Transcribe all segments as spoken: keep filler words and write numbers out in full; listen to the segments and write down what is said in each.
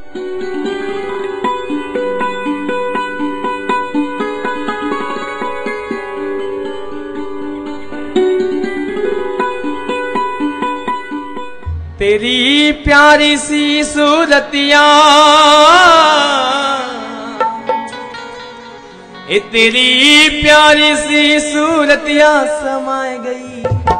तेरी प्यारी सी सूरतिया ए तेरी प्यारी सी सूरतिया समाए गई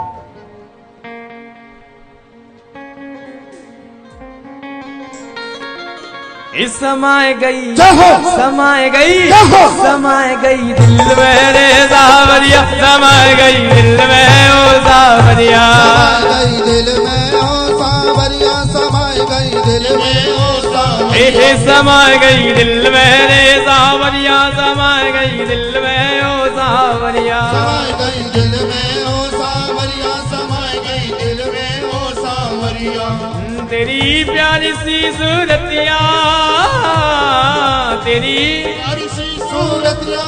इस समाए गई समाए गई समाए गई दिल में रे सावरिया समाए गई दिल में ओ सावरिया दिल में ओ सावरिया समाए गई दिल में ओ सावरिया समाए गई दिल में रे सावरिया समाए गई दिल में ओ सावरिया समाए गई दिल में ओ सावरिया समाए गई दिल में ओ सावरिया तेरी प्यारी सी सूरतिया तेरी प्यारी सी सूरतिया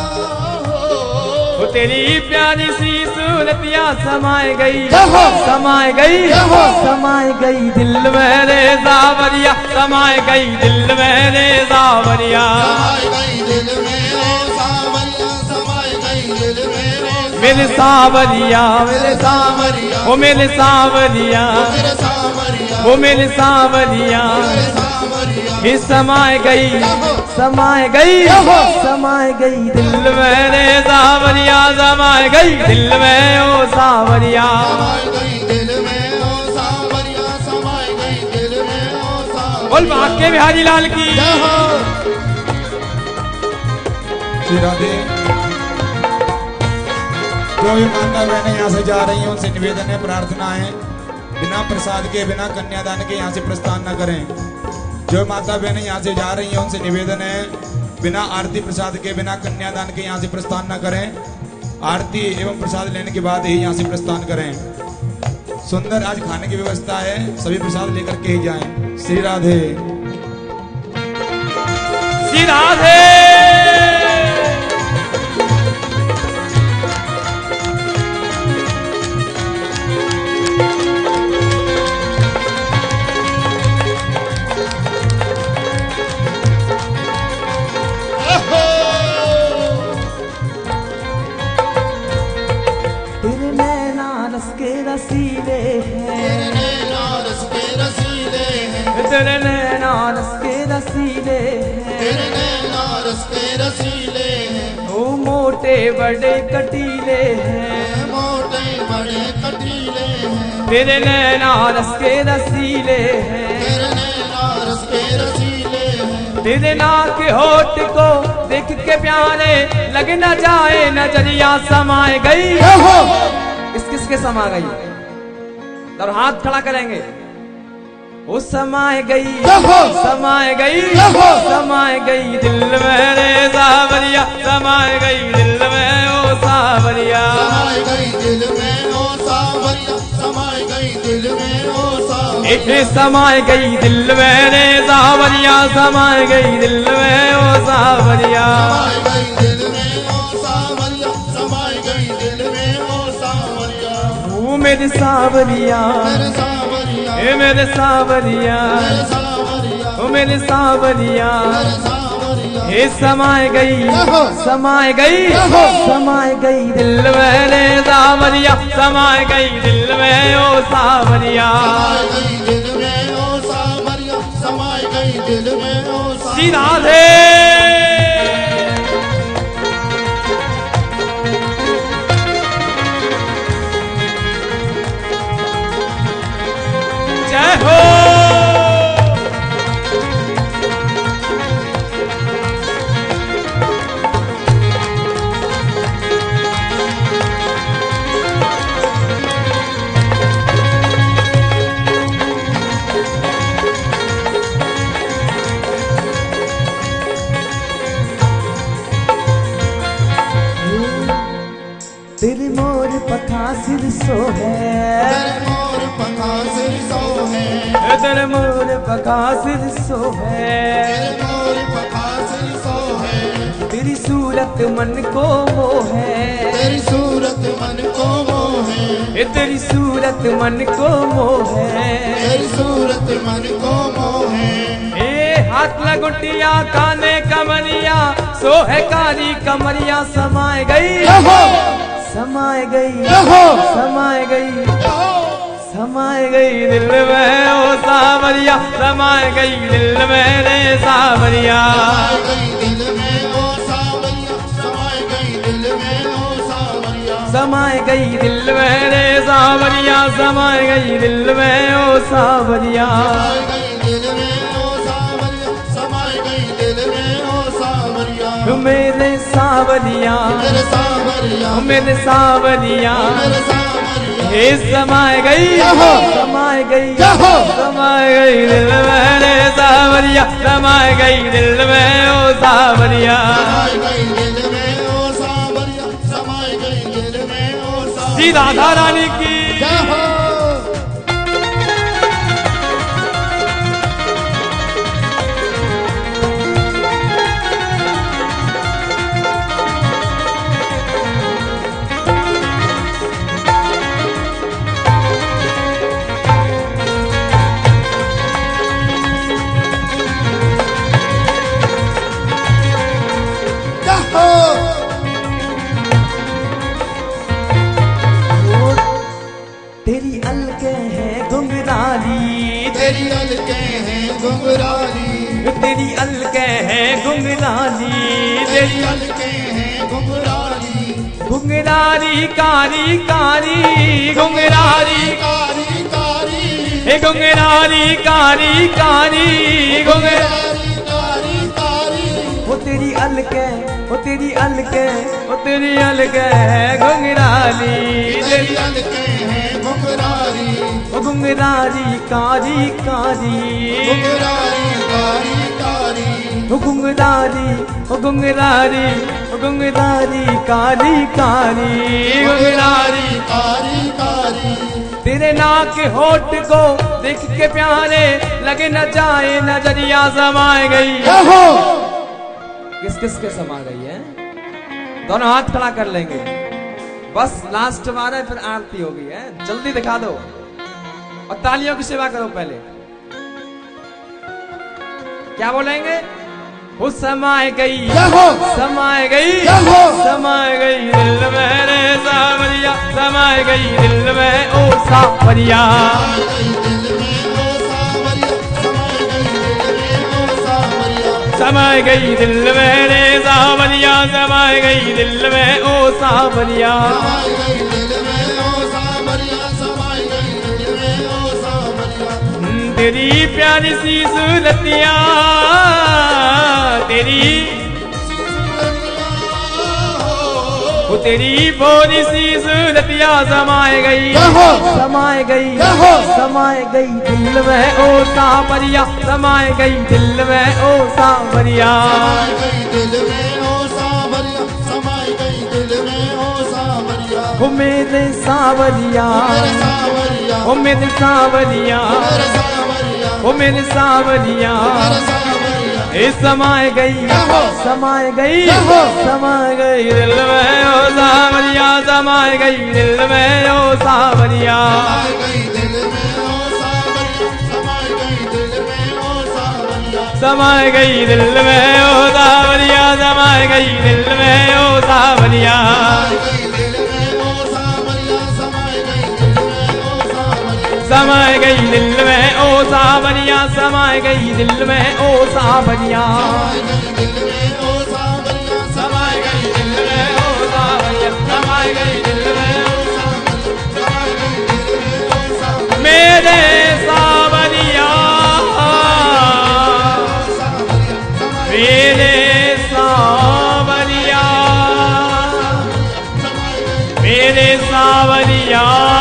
वो तेरी प्यारी सी सूरतिया समाए गई समाए गई समाए गई दिल में रे सावरिया समाए गई दिल में रे सावरिया समाए गई दिल में ओ सावरिया समाए गई दिल में ओ मेरे सावरिया मेरे सावरिया ओ मेरे सावरिया मेरे सावरिया ओ मेरे सावरिया ये समाए गई समाए गई समाए गई दिल में रे सावरिया समाए गई दिल में ओ सावरिया समाए गई दिल में ओ सावरिया समाए गई दिल में ओ सावरिया बोल बाके बिहारी लाल की श्री राधे। जो भी माता बहनें यहाँ से जा रही हैं उनसे निवेदन है प्रार्थना है बिना प्रसाद के बिना कन्यादान के यहाँ से प्रस्थान न करें। जो माता बहनें यहाँ से जा रही हैं उनसे निवेदन है बिना आरती प्रसाद के बिना कन्यादान के यहाँ से प्रस्थान न करें। आरती एवं प्रसाद लेने के बाद ही यहाँ से प्रस्थान करें। सुंदर आज खाने की व्यवस्था है, सभी प्रसाद लेकर के ही जाएं। श्री राधे श्री राधे। तेरे नैना रस के रसीले हैं, तेरे नैना रस के रसीले हैं, तेरे नैना रस के रसीले हैं, तेरे नैना रस के रसीले हैं, ओ मोटे बड़े कटीले हैं, मोटे बड़े कटीले हैं, तेरे नैना रस के रसीले हैं, तेरे नैना रस के रसीले हैं, तेरे नाक होठ को देख के प्यारे लग न जाए नजरिया समाए गई। किस किस के समा गई और हाथ खड़ा करेंगे। वो समाए गई समाए गई समाए गई दिल में रे सावरिया समाए गई दिल में ओ सावरिया समाए गई दिल में ओ सावरिया समाए गई दिल में ओ सावरिया समाए गई दिल में रे सावरिया समाए गई दिल में ओ सावरिया समाए गई दिल में ओ सावरिया समाए गई दिल में ओ सावरिया तू मेरी सावरिया मेरे सावरिया ए मेरे सावरिया मेरे सावरिया ओ मेरे सावरिया मेरे सावरिया हे समाए गई समाए गई समाए गई दिल में रे सावरिया समाए गई दिल में ओ सावरिया समाए गई दिल में ओ सावरिया समाए गई दिल में ओ श्री राधे। जय हो। तेरे मोर पखा सिर सो है, तेरे मोर पखा सिर सो है, तेरे मोर पखा सिर सो है, तेरे मोर पखा सिर सो है, तेरी सूरत मन को मोह है, तेरी सूरत मन को मोह है, ए तेरी सूरत मन को मोह है, तेरी सूरत मन को मोह है, ए हाथ लगुटिया काने कमरिया सोहे कारी कमरिया समाए गई समाए गई समाए गई समाए गई दिल में ओ सावरिया समाए गई दिल में रे सावरिया समाए गई दिल में रे सावरिया समाए गई दिल में ओ सावरिया मेरे सावरिया मेरे सावरिया हे समाए गई समाए गई समाए गई दिल में रे सावरिया समाए गई दिल में ओ सावरिया श्री राधा रानी की तेरी अलके है घुंघराली तेरी अलके है घुंघराली तेरी अलके है घुंघराली तेरी अलके है घुंघराली घुंघराली कारी कारी घुंघराली कारी कारी हे घुंघराली कारी कारी घुंघराली कारी कारी वो तेरी अलके वो तेरी अलके वो तेरी अलके है घुंघराली तेरी अलके है घुंघराली वो घुंघराली कारी कारी घुंघराली कारी कारी वो घुंघराली वो घुंघराली वो घुंघराली कारी कारी घुंघराली कारी कारी तेरे नाक होठ को देख के प्यारे लगे न जाए नजरिया समाए गई किस किस के समा गई है दोनों हाथ खड़ा कर लेंगे बस लास्ट बार है फिर आरती होगी है जल्दी दिखा दो और तालियों की सेवा करो पहले क्या बोलेंगे वो समाए गई समाए गई समाए गई दिल में रे सावरिया समाए गई दिल में ओ सावरिया समाए गई दिल में रे सावरिया समाए गई दिल में ओ सावरिया तेरी प्यारी सी सूरतिया तेरी वो तेरी बोरी सी सूरतिया समाए गई समाए गई समाए गई दिल में ओ सावरिया समाए गई दिल में ओ सावरिया वो मेरे सावरिया वो मेरे सावरिया वो मेरे सावरिया ए समाए गई समाए गई समाए गई दिल में ओ सावरिया समाए गई दिल में ओ सावरिया समाए गई दिल में ओ सावरिया समाए गई दिल में ओ सावरिया समाए गई दिल में ओ सावरिया समाए गई दिल में ओ सावरिया समाए गई दिल में ओ सावरिया समाए गई दिल में मेरे सावरिया मेरे सावरिया मेरे सावरिया